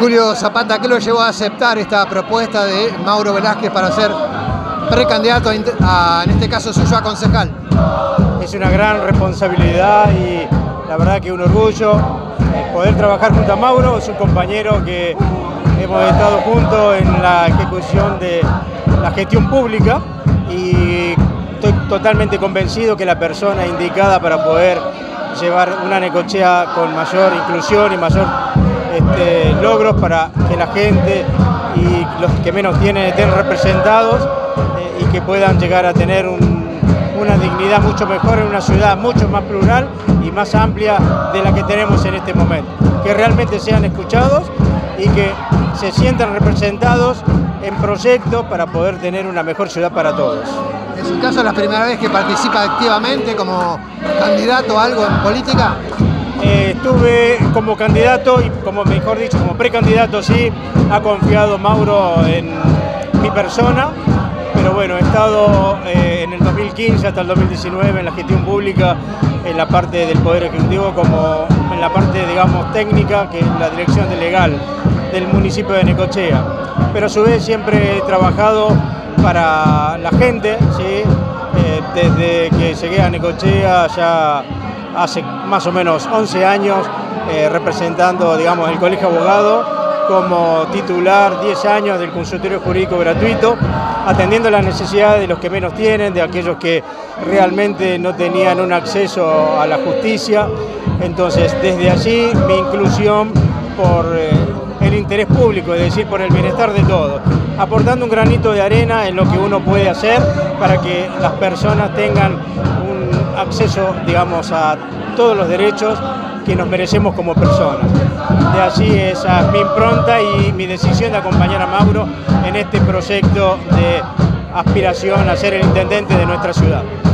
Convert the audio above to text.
Julio Zapata, ¿qué lo llevó a aceptar esta propuesta de Mauro Velázquez para ser precandidato en este caso suyo a concejal? Es una gran responsabilidad y la verdad que un orgullo poder trabajar junto a Mauro. Es un compañero que hemos estado juntos en la ejecución de la gestión pública y estoy totalmente convencido que la persona indicada para poder llevar una Necochea con mayor inclusión y mayor logros para que la gente y los que menos tienen estén representados y que puedan llegar a tener una dignidad mucho mejor en una ciudad mucho más plural y más amplia de la que tenemos en este momento. Que realmente sean escuchados y que se sientan representados en proyectos para poder tener una mejor ciudad para todos. ¿En su caso es la primera vez que participa activamente como candidato a algo en política? Estuve como candidato y, como mejor dicho, como precandidato, sí, ha confiado Mauro en mi persona, pero bueno, he estado en el 2015 hasta el 2019 en la gestión pública, en la parte del Poder Ejecutivo, como en la parte, digamos, técnica, que es la dirección legal del municipio de Necochea. Pero a su vez siempre he trabajado para la gente, ¿sí? Desde que llegué a Necochea ya hace más o menos 11 años, representando, digamos, el Colegio de Abogados como titular 10 años del consultorio jurídico gratuito, atendiendo las necesidades de los que menos tienen, de aquellos que realmente no tenían un acceso a la justicia. Entonces, desde allí mi inclusión por el interés público, es decir, por el bienestar de todos, aportando un granito de arena en lo que uno puede hacer para que las personas tengan un acceso, digamos, a todos los derechos que nos merecemos como personas. De allí esa es mi impronta y mi decisión de acompañar a Mauro en este proyecto de aspiración a ser el intendente de nuestra ciudad.